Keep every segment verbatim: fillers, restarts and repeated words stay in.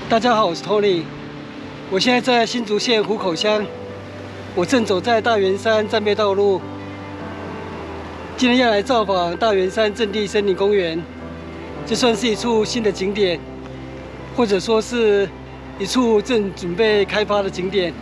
大家好，我是 Tony， 我现在在新竹县湖口乡，我正走在大圆山战备道路。今天要来造访大圆山阵地森林公园，这算是一处新的景点，或者说是一处正准备开发的景点。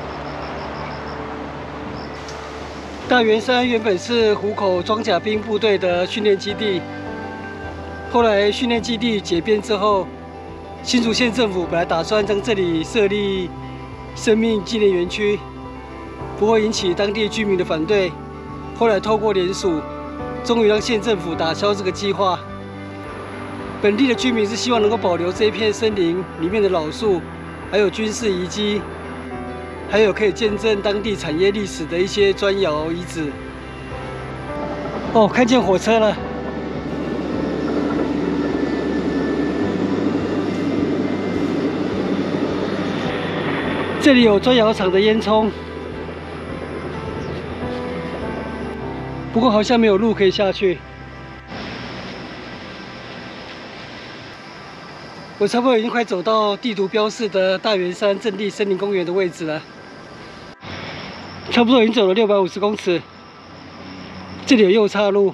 大圆山原本是湖口装甲兵部队的训练基地，后来训练基地解编之后。 新竹县政府本来打算将这里设立生命纪念园区，不过引起当地居民的反对。后来透过联署，终于让县政府打消这个计划。本地的居民是希望能够保留这一片森林里面的老树，还有军事遗迹，还有可以见证当地产业历史的一些砖窑遗址。哦，看见火车了。 这里有砖窑厂的烟囱，不过好像没有路可以下去。我差不多已经快走到地图标示的大圆山阵地森林公园的位置了，差不多已经走了六百五十公尺。这里有右岔路。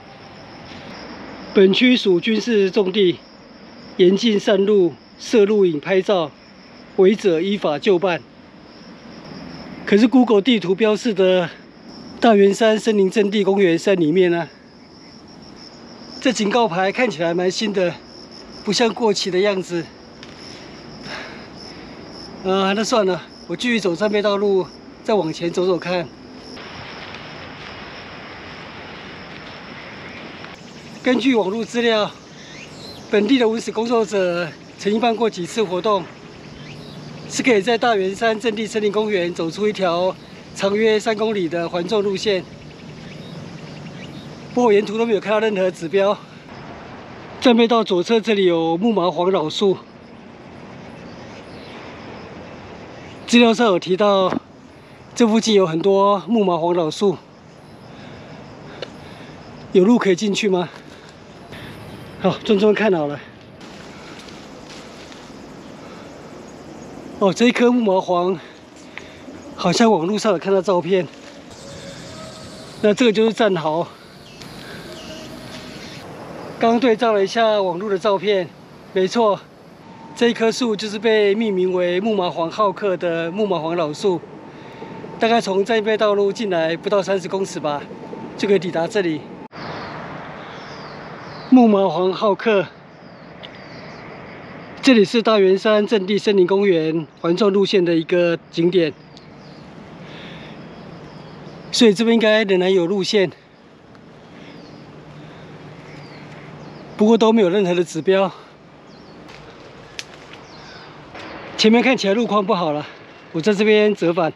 本区属军事重地，严禁擅路、摄录影、拍照。 违者依法就办。可是 Google 地图标示的大圆山森林阵地公园在里面呢。这警告牌看起来蛮新的，不像过期的样子。啊，那算了，我继续走战备道路，再往前走走看。根据网络资料，本地的文史工作者曾经办过几次活动。 是可以在大圆山阵地森林公园走出一条长约三公里的环纵路线，不过沿途都没有看到任何指标。战备道左侧这里有木麻黄老树，资料上有提到，这附近有很多木麻黄老树，有路可以进去吗？好，专专看好了。 哦，这一棵木麻黄，好像网络上有看到照片。那这个就是战壕。刚对照了一下网络的照片，没错，这一棵树就是被命名为木麻黄浩克的木麻黄老树。大概从战备道路进来不到三十公尺吧，就可以抵达这里。木麻黄浩克。 这里是大圆山阵地森林公园环状路线的一个景点，所以这边应该仍然有路线，不过都没有任何的指标。前面看起来路况不好了，我在这边折返。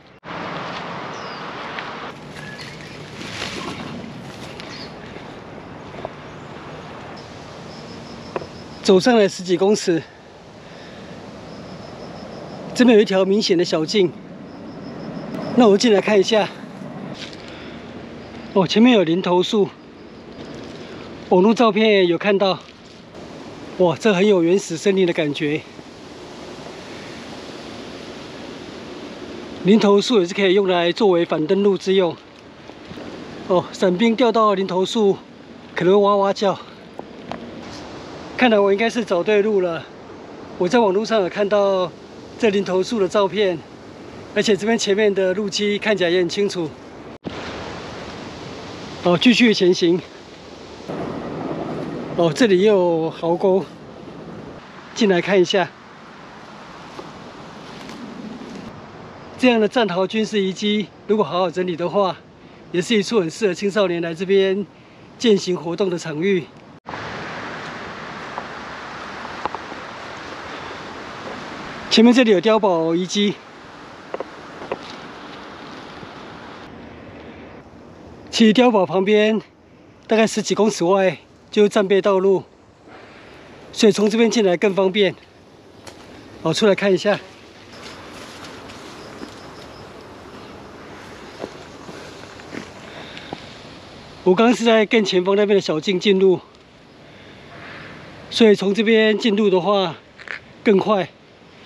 走上来十几公尺。 这边有一条明显的小径，那我进来看一下。哦，前面有林头树，网络照片有看到。哇，这很有原始森林的感觉。林头树也是可以用来作为反登陆之用。哦，伞兵掉到林头树，可能会哇哇叫。看来我应该是找对路了。我在网络上有看到。 这林头树的照片，而且这边前面的路基看起来也很清楚。哦，继续前行。哦，这里也有壕沟，进来看一下。这样的战壕军事遗迹，如果好好整理的话，也是一处很适合青少年来这边践行活动的场域。 前面这里有碉堡遗迹，其实碉堡旁边大概十几公尺外就是战备道路，所以从这边进来更方便。好，出来看一下。我刚刚是在更前方那边的小径进入，所以从这边进入的话更快。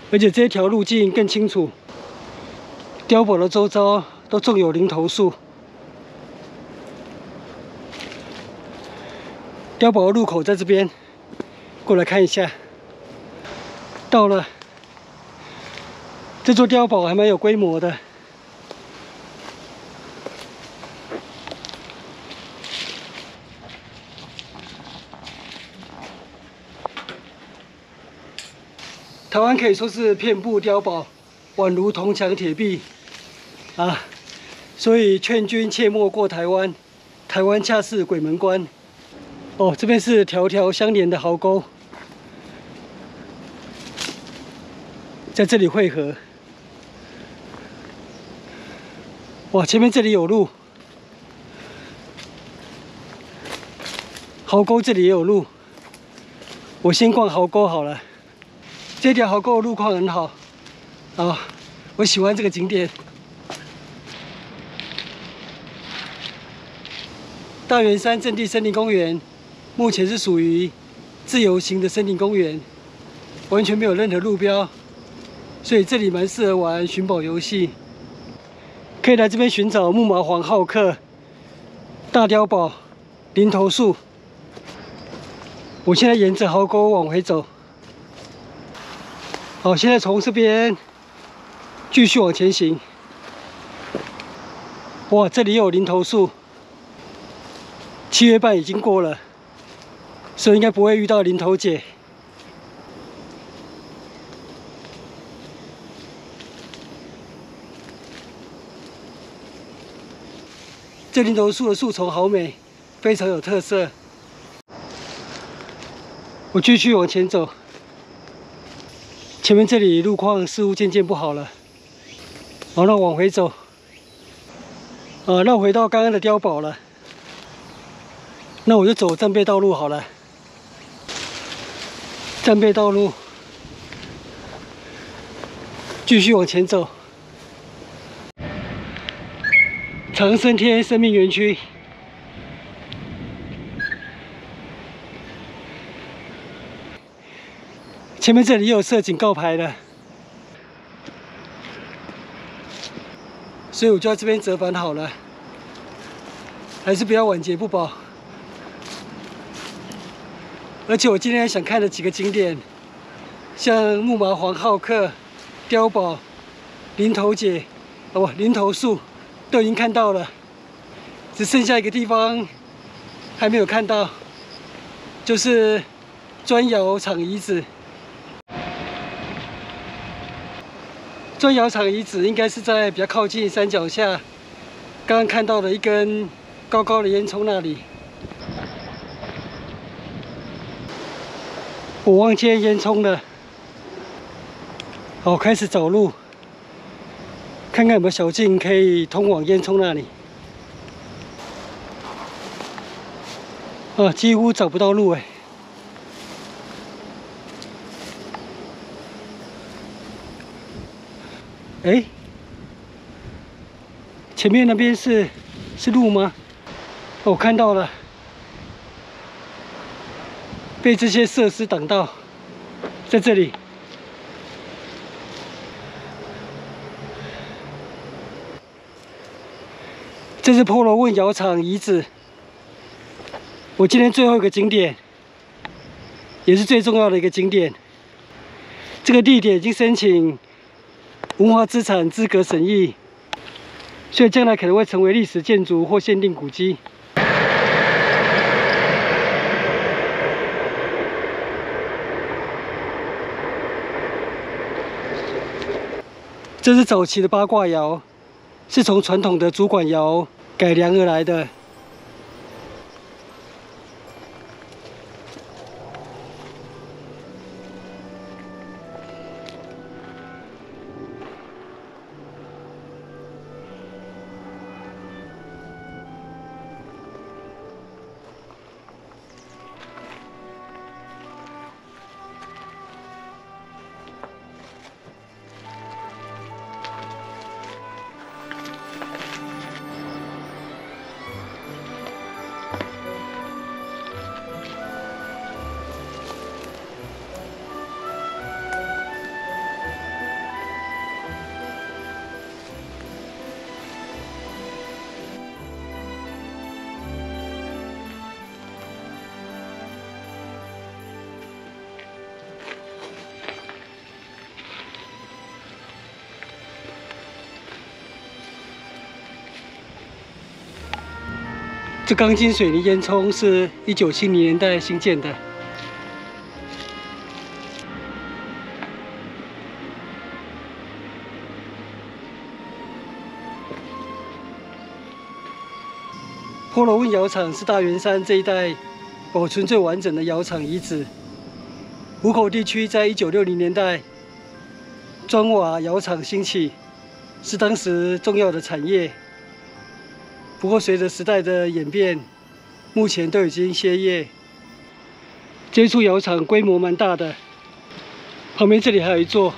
而且这条路径更清楚。碉堡的周遭都种有林头树。碉堡的入口在这边，过来看一下。到了，这座碉堡还蛮有规模的。 台湾可以说是遍布碉堡，宛如铜墙铁壁，啊，所以劝君切莫过台湾，台湾恰是鬼门关。哦，这边是条条相连的壕沟，在这里汇合。哇，前面这里有路，壕沟这里也有路，我先逛壕沟好了。 这条壕沟的路况很好，啊，我喜欢这个景点。大圆山阵地森林公园目前是属于自由型的森林公园，完全没有任何路标，所以这里蛮适合玩寻宝游戏。可以来这边寻找木麻黄浩克、大碉堡、林头树。我现在沿着壕沟往回走。 好，现在从这边继续往前行。哇，这里有林头树，七月半已经过了，所以应该不会遇到林头姐。这林头树的树丛好美，非常有特色。我继续往前走。 前面这里路况似乎渐渐不好了，好，那往回走，啊，绕回到刚刚的碉堡了。那我就走战备道路好了，战备道路，继续往前走。长生天生命园区。 前面这里又有设警告牌了，所以我就在这边折返好了，还是不要晚节不保。而且我今天想看的几个景点，像木麻黄浩克、碉堡、林头姐，哦不，林头树都已经看到了，只剩下一个地方还没有看到，就是砖窑厂遗址。 砖窑厂遗址应该是在比较靠近山脚下，刚刚看到的一根高高的烟囱那里。我忘记烟囱了。好，开始找路，看看有没有小径可以通往烟囱那里。啊，几乎找不到路哎。 哎，前面那边是是路吗？哦，我看到了，被这些设施挡到，在这里。这是波罗问窑厂遗址。我今天最后一个景点，也是最重要的一个景点。这个地点已经申请 文化资产资格审议，所以将来可能会成为历史建筑或限定古迹。这是早期的八卦窑，是从传统的主管窑改良而来的。 这钢筋水泥烟囱是一九七零年代兴建的。坡楼温窑厂是大圆山这一带保存最完整的窑厂遗址。湖口地区在一九六零年代砖瓦窑厂兴起，是当时重要的产业。不过随着时代的演变，目前都已经歇业。这处窑厂规模蛮大的，旁边这里还有一座。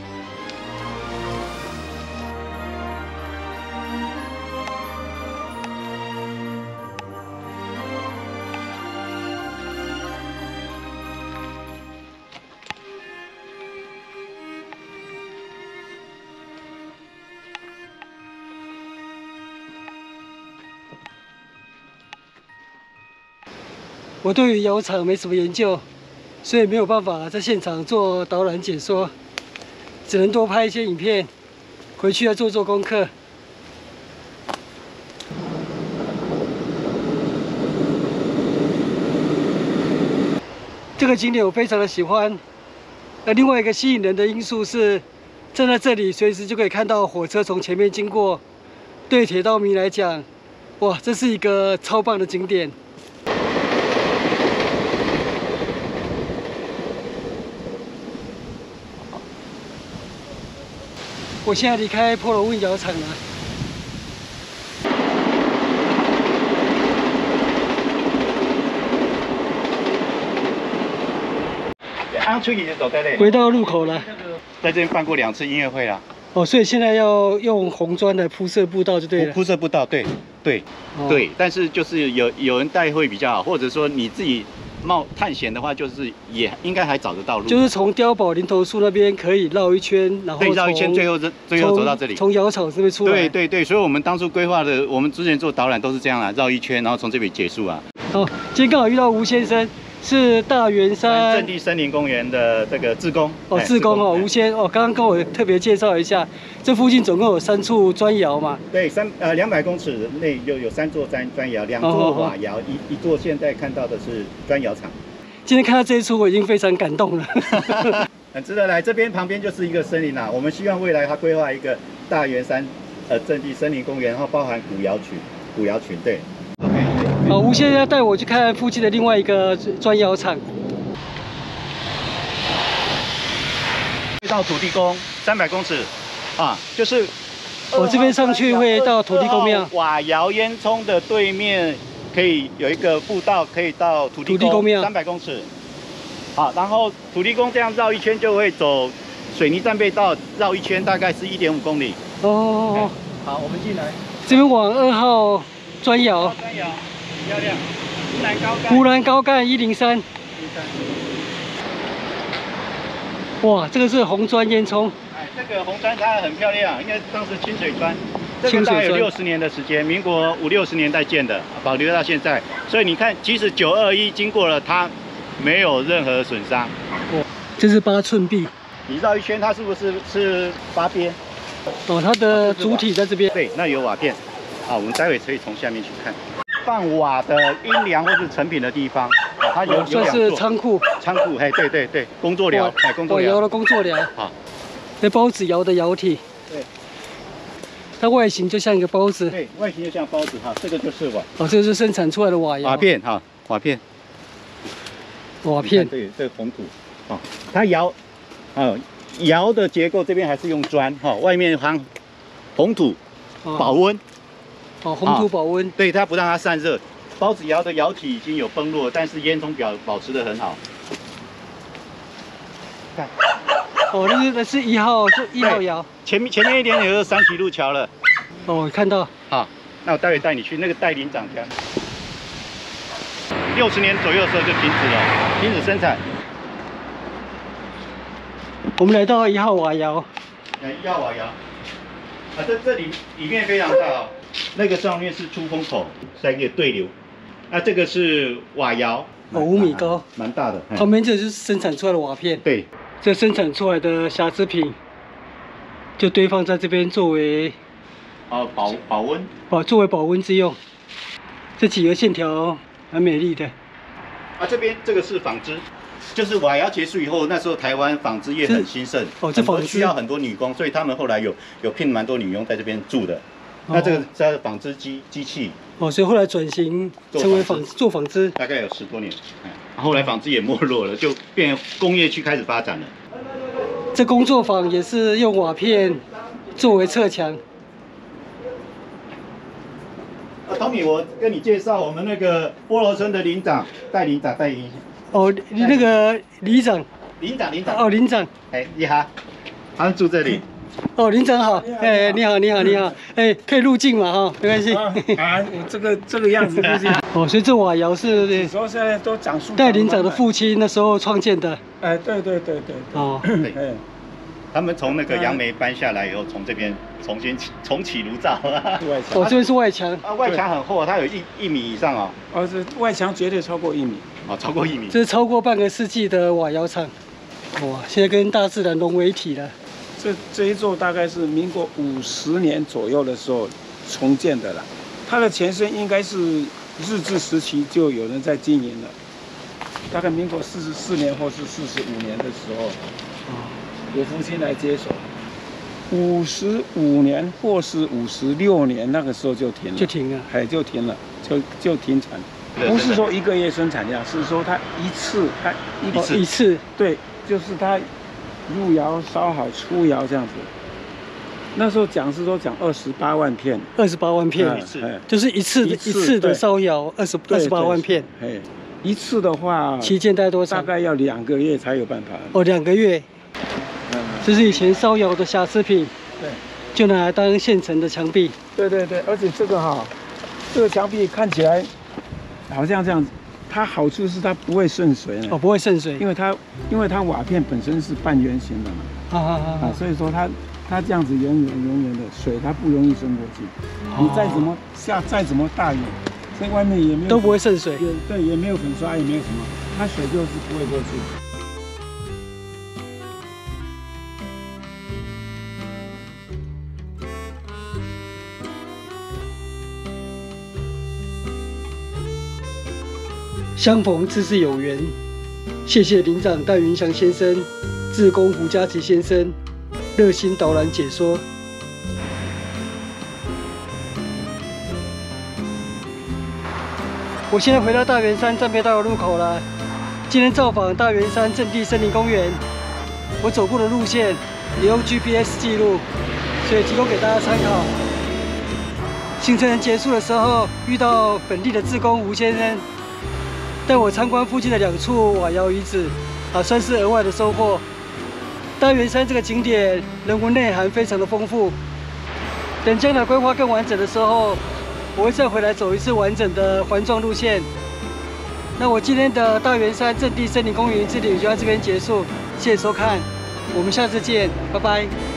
我对于窑厂没什么研究，所以没有办法在现场做导览解说，只能多拍一些影片，回去要做做功课。这个景点我非常的喜欢。那另外一个吸引人的因素是，站在这里随时就可以看到火车从前面经过。对铁道迷来讲，哇，这是一个超棒的景点。 我现在离开坡楼温窑厂了。 安出去就走在这里。 回到路口了， 在这边办过两次音乐会了。 哦，所以现在要用红砖来铺设步道就对了。 铺设步道，对对、哦、对，但是就是有有人带会比较好，或者说你自己。 冒探险的话，就是也应该还找得到路。 就是从碉堡林头树那边可以绕一圈，然后对绕一圈，最后最后走到这里。 从窑厂这边出来。 对对对，所以我们当初规划的，我们之前做导览都是这样啊，绕一圈，然后从这里结束啊。 哦，今天刚好遇到吴先生，是大圆山阵地森林公园的这个志工。 哦，志工哦，吴先哦，刚刚跟我特别介绍一下，这附近总共有三处砖窑嘛。 对，三呃两百公尺内有有三座砖砖窑，两座瓦窑，一一座现在看到的是砖窑厂。 今天看到这一出，我已经非常感动了， 很值得来。这边旁边就是一个森林啦，我们希望未来它规划一个大圆山呃阵地森林公园，然后包含古窑群、古窑群对。OK。好，吴先生要带我去看附近的另外一个砖窑厂。到土地公三百公尺啊，就是我这边上去会到土地公庙。 瓦窑烟囱的对面。 可以有一个步道，可以到土地公庙三百公尺。好，然后土地公这样绕一圈就会走水泥栈背道，绕一圈大概是一点五公里。哦，好，我们进来。 这边往二号砖窑。 砖窑，漂亮。湖南高干。 湖南高干一零三。哇，这个是红砖烟囱。 哎，这个红砖它很漂亮，应该当时清水砖。 这个大概有六十年的时间，民国五六十年代建的，保留到现在。所以你看，即使九二一经过了，它没有任何损伤。 哇，这是八寸壁。 你绕一圈，它是不是是八边？ 哦，它的主体在这边。 对，那有瓦片。啊，我们待会可以从下面去看。放瓦的阴凉或是成品的地方，啊、它有有算是仓库。 仓库，哎，对对对，工作寮，哎，工作寮。 窑的工作寮。 好。 这包子窑的窑体。对。 它外形就像一个包子， 对，外形就像包子哈，这个就是瓦。 哦，这个是生产出来的瓦窑。 瓦片哈，瓦片。 瓦片。 对，这个红土，哦，它窑，哦，窑的结构这边还是用砖哈，外面含红土，保温。 哦，红土保温。 对，它不让它散热。包子窑的窑体已经有崩落，但是烟囱表保持得很好。看。 哦，那是那是一号，就一号窑。 前面前面一点点就是三旗路桥了。 哦，看到。 好，那我待会带你去那个带林长家。六十年左右的时候就停止了，停止生产。 我们来到一号瓦窑。 哎，一号瓦窑。啊，这这里里面非常大哦。那个上面是出风口，是一个对流。那这个是瓦窑。 哦，五米高， 蛮大的。 旁边这就是生产出来的瓦片。 对。 这生产出来的瑕疵品，就堆放在这边作为哦保保温， 保作为保温之用。 这几个线条蛮美丽的。 啊，这边这个是纺织，就是瓦窑结束以后，那时候台湾纺织业很兴盛， 哦，这纺织需要很多女工，所以他们后来有有聘蛮多女佣在这边住的。哦、那这个是它的纺织机机器。哦， 所以后来转型成为纺做纺织， 大概有十多年。后来纺织也没落了，就变工业区开始发展了。 这工作坊也是用瓦片作为侧墙。 啊 ，Tommy， 我跟你介绍我们那个菠萝村的林长，戴林长，戴林。 哦，你那个里长。 林长，林长。 哦，林长。 哎，你好，他们住这里。 哦，林长好，哎，你好，你好，你好，哎，可以入境嘛哈，没关系。 啊，我这个这个样子入境。 哦，所以这瓦窑是说现在都长树。 戴林长的父亲那时候创建的。 哎，对对对对。哦， 对。他们从那个杨梅搬下来以后，从这边重新重启炉灶。 哦，这边是外墙。 啊，外墙很厚，它有一一米以上哦。 哦，这外墙绝对超过一米。 哦，超过一米。 这是超过半个世纪的瓦窑厂。哇，现在跟大自然融为一体了。 这这一座大概是民国五十年左右的时候重建的了，它的前身应该是日治时期就有人在经营了，大概民国四十四年或是四十五年的时候，我父亲来接手，五十五年或是五十六年那个时候就停了， 就停了， 哎，就停了，就就停产，不是说一个月生产量，是说它一次它一次一次， 对，就是它。入窑烧好出窑这样子，那时候讲是说讲二十八万片， 二十八万片，一次就是一次一次的烧窑，二十二十八万片。哎， 一次的话， 期间大概多少？ 大概要两个月才有办法。 哦，两个月。嗯，这是以前烧窑的瑕疵品， 对， 就拿来当现成的墙壁。 对对对，而且这个哈，这个墙壁看起来好像这样子。它好处是它不会渗水哦，不会渗水， 因为它因为它瓦片本身是半圆形的嘛，啊啊啊啊，所以说它它这样子圆圆圆圆的水它不容易渗过去，你再怎么下再怎么大雨，在外面也没有都不会渗水， 对，也没有粉刷，也没有什么，它水就是不会过去。 相逢自是有缘，谢谢林长戴云祥先生、志工胡家琪先生热心导览解说。我现在回到大圆山战备道的路口了。今天造访大圆山阵地森林公园，我走过的路线也用 G P S 记录，所以提供给大家参考。行程结束的时候，遇到本地的志工吴先生。带我参观附近的两处瓦窑遗址，啊，算是额外的收获。大圆山这个景点人文内涵非常的丰富。等将来规划更完整的时候，我会再回来走一次完整的环状路线。那我今天的大圆山阵地森林公园之旅就到这边结束，谢谢收看，我们下次见，拜拜。